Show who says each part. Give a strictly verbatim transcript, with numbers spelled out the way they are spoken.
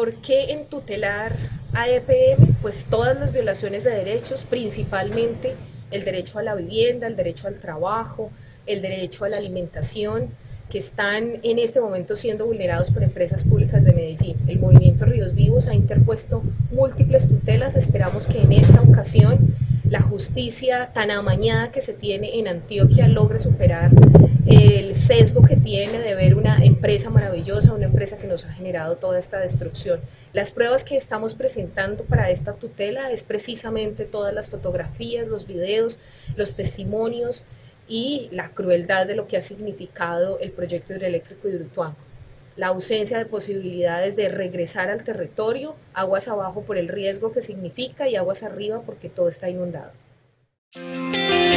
Speaker 1: ¿Por qué en tutelar a E P M? Pues todas las violaciones de derechos, principalmente el derecho a la vivienda, el derecho al trabajo, el derecho a la alimentación, que están en este momento siendo vulnerados por empresas públicas de Medellín. El movimiento Ríos Vivos ha interpuesto múltiples tutelas, esperamos que en esta ocasión la justicia tan amañada que se tiene en Antioquia logre superar el sesgo que tiene de ver una empresa maravillosa, una empresa que nos ha generado toda esta destrucción. Las pruebas que estamos presentando para esta tutela es precisamente todas las fotografías, los videos, los testimonios y la crueldad de lo que ha significado el proyecto hidroeléctrico de Hidroituango. La ausencia de posibilidades de regresar al territorio, aguas abajo por el riesgo que significa y aguas arriba porque todo está inundado.